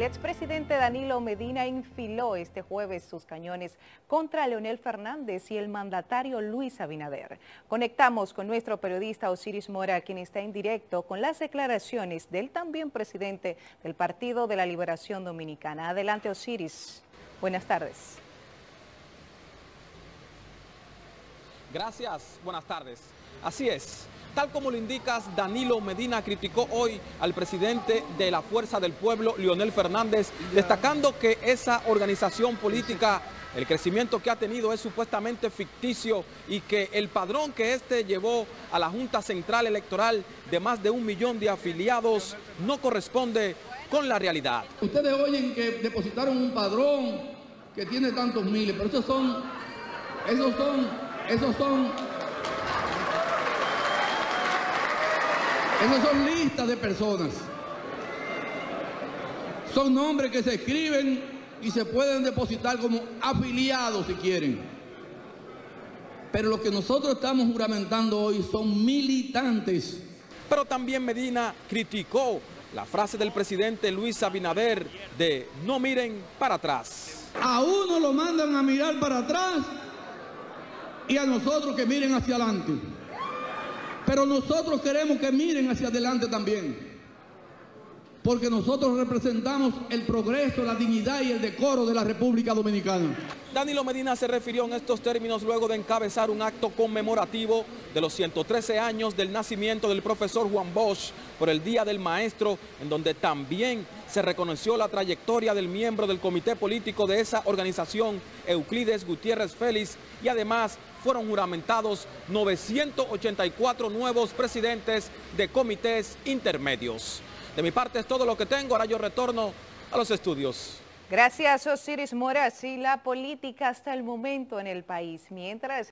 expresidente Danilo Medina infiló este jueves sus cañones contra Leonel Fernández y el mandatario Luis Abinader. Conectamos con nuestro periodista Osiris Mora, quien está en directo con las declaraciones del también presidente del Partido de la Liberación Dominicana. Adelante, Osiris. Buenas tardes. Gracias, buenas tardes. Así es. Tal como lo indicas, Danilo Medina criticó hoy al presidente de la Fuerza del Pueblo, Leonel Fernández, destacando que esa organización política, el crecimiento que ha tenido es supuestamente ficticio y que el padrón que llevó a la Junta Central Electoral de más de 1 millón de afiliados no corresponde con la realidad. Ustedes oyen que depositaron un padrón que tiene tantos miles, pero esos son listas de personas. Son nombres que se escriben y se pueden depositar como afiliados si quieren. Pero lo que nosotros estamos juramentando hoy son militantes. Pero también Medina criticó la frase del presidente Luis Abinader de no miren para atrás. A uno lo mandan a mirar para atrás y a nosotros que miren hacia adelante. Pero nosotros queremos que miren hacia adelante también, porque nosotros representamos el progreso, la dignidad y el decoro de la República Dominicana. Danilo Medina se refirió en estos términos luego de encabezar un acto conmemorativo de los 113 años del nacimiento del profesor Juan Bosch por el Día del Maestro, en donde también se reconoció la trayectoria del miembro del comité político de esa organización, Euclides Gutiérrez Félix, y además fueron juramentados 984 nuevos presidentes de comités intermedios. De mi parte es todo lo que tengo, ahora yo retorno a los estudios. Gracias, Osiris Mora. Sí, la política hasta el momento en el país. Mientras